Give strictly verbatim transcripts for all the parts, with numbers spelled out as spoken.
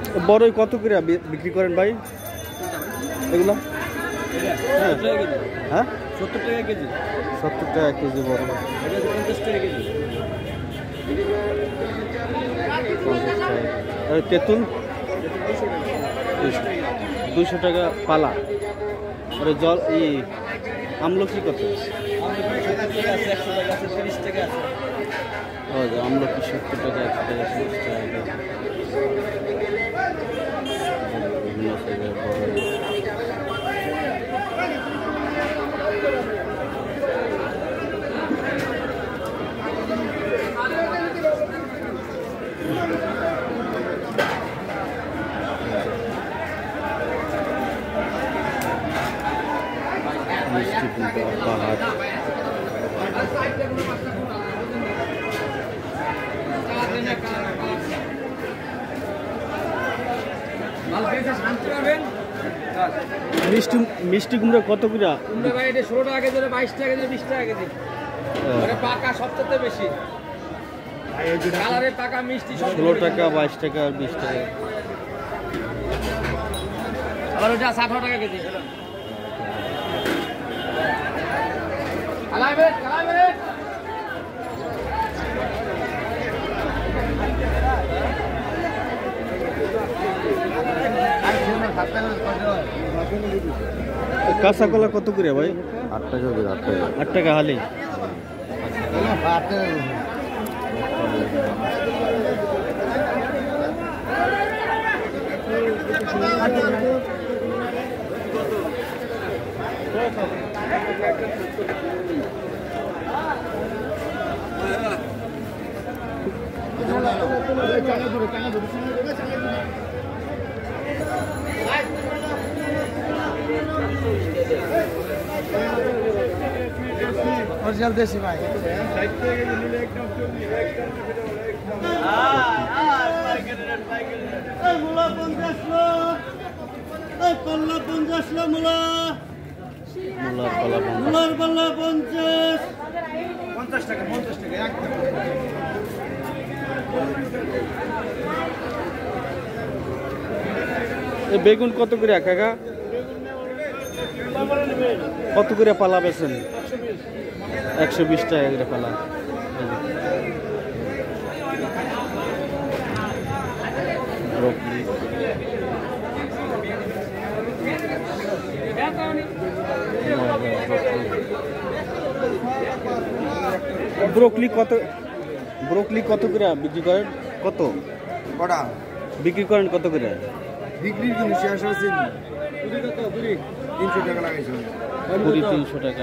বড়ই কত করে বিক্রি করেন ভাই এগুলো? হ্যাঁ সত্তর টাকা কেজি। সত্তর টাকা কেজি বড়। পঞ্চাশ টাকা কেজি। তেঁতুল দুশো টাকা পালা। আর জল ই আমলকি কত? একশো টাকা আছে, তিরিশ টাকা আছে। আমলকি সত্তর টাকা, একশো টাকা, তিরিশ টাকা। পাহাড় মিষ্টি মিষ্টি কুমড়া কত করে? ষোলো টাকা কেজি, বাইশ টাকা কেজি, বিশ টাকা কেজি। পাকা সবচেয়ে বেশি কালারের পাকা মিষ্টি ষোলো টাকা, বাইশ টাকা আর বিশ টাকা। আবার ওটা আঠারো টাকা কেজি। কাঁচা কলা কত করে ভাই? আট টাকা আট টাকা আট টাকা হালি। অরিজিনাল দেশি ভাই। মূলা পঞ্চাশ লো, পাল্লা পঞ্চাশ লো, মূলা মূলার পাল্লা পঞ্চাশ পঞ্চাশ টাকা পঞ্চাশ টাকা একদম। বেগুন কত করে কাকা? কত করে পালা বেছেন? একশো বিশ টাকা করে পালা। ব্রকলি ব্রকলি কত? ব্রকলি কত করে বিক্রি করেন? কত কটা বিক্রি করেন কত করে? বিক্রির জন্য শেষ হয়েছে তিনশো টাকা লাগাইছে। কুড়ি তিনশো টাকা।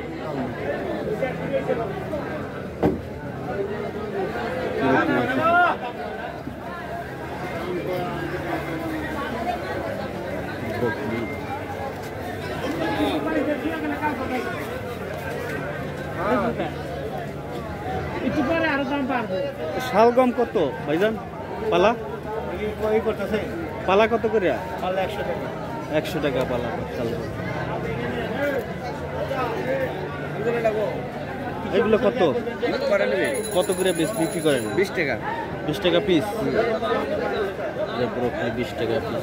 শালগম কত ভাইজান পালা? পালা কত করে? একশো টাকা। একশো টাকা পালা শালগম। এগুলো কত কত করে বিক্রি করেন? বিশ টাকা। বিশ টাকা পিস। ব্রকলি বিশ টাকা পিস।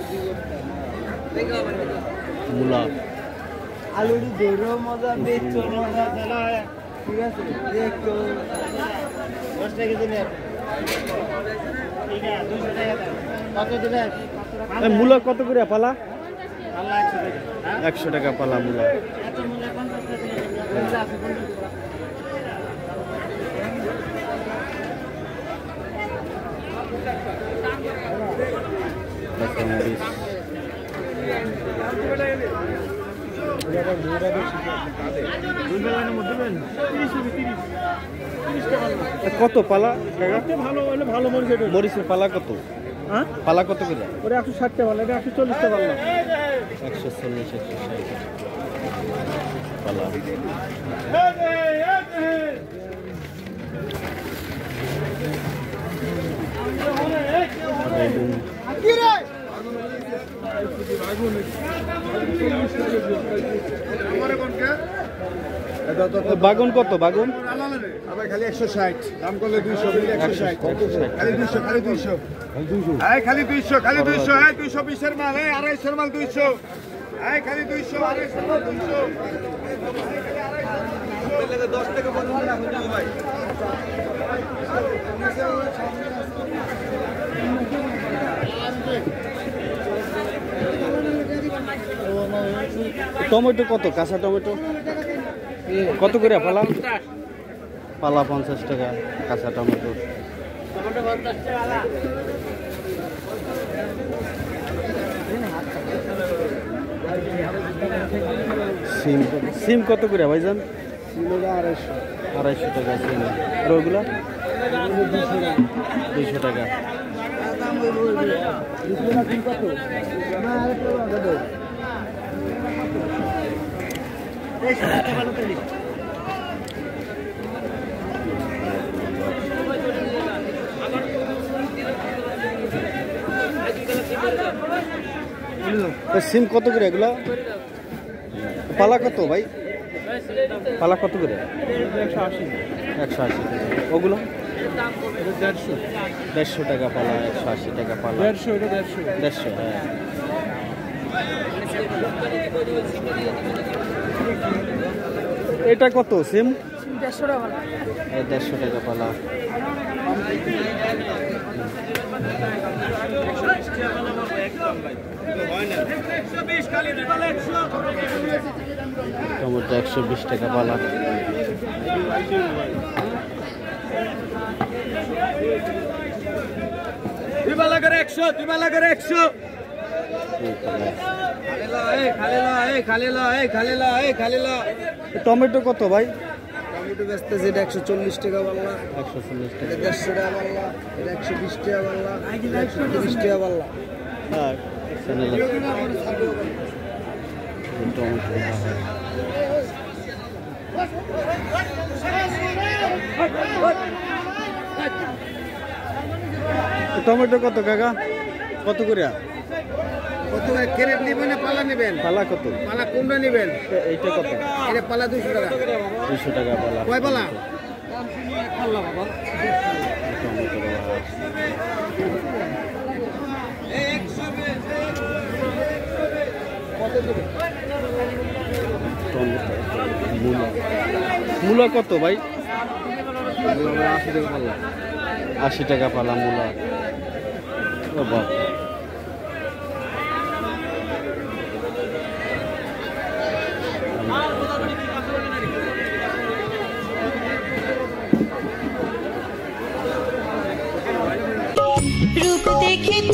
মূলা আলুর দৌড়ো মজা, বেচো মজা, ঠিক আছে দেখো দশ টাকা দিলেন, ঠিক আছে দুশো টাকা কত দিলেন? মূলা কত করে পালা? পাল্লা একশো টাকা। একশো টাকা পালা মূলা। এত মূল্য পঞ্চাশ টাকা। কত পালা? ভালো হলে ভালো মরিচ। মরিচের পালা কত? হ্যাঁ পালা কত করে? ওটা একশো ষাট টাকা, এটা একশো চল্লিশ টাকা পাল্লা। একশো চল্লিশ, একশো ষাট পালা। বাগুন কত? বাগুন খালি একশো ষাট দাম করলে দুইশো একশো ষাট একশো ষাট। খালি দুইশো খালি দুইশো এই খালি দুইশো খালি দুইশো এই দুইশো বিশের মাল এই আড়াইশোর মাল দুইশো এই খালি দুইশো আড়াইশোর মাল দুইশো দশ থেকে পনেরো রাখুন ভাই টমেটো কত কাঁচা টমেটো কত করে পালা পালা পঞ্চাশ টাকা কাঁচা টমেটো সিম সিম কত করে ভাইজান আড়াইশো আড়াইশো টাকা সিম আর ওইগুলা দুইশো টাকা সিম কত করে এগুলা পালা কত ভাই পালা কত করে একশো আশি একশো আশি ওগুলো দেড়শো দেড়শো টাকা পালা একশো আশি টাকা পালা দেড়শো এটা দেড়শো দেড়শো হ্যাঁ এটা কত সিম দেড়শো টাকা এই দেড়শো টাকা পালা টমেটো একশো বিশ টাকা পালা দুই পালা করে একশো দুই পালা করে একশো টমেটো কত ভাই টমেটো বেচতেছে এটা একশো চল্লিশ টাকা বাংলা একশো চল্লিশ টাকা এটা দেড়শো টাকা বাংলা এটা একশো বিশ টাকা বাংলা এটা একশো তিরিশ টাকা বাংলা হ্যাঁ টমেটো টমেটো কত কাকা কত করে কত ক্যারেট নেবেন না পালা নেবেন পালা কত পালা কোনটা নেবেন এইটা কত এটা পালা দুইশো টাকা দুইশো টাকা পালা কয় পালা টমেটো মূলা মূলা কত ভাই আশি টাকা পালা আশি টাকা পালা মূলা ও বাহ रूप देखे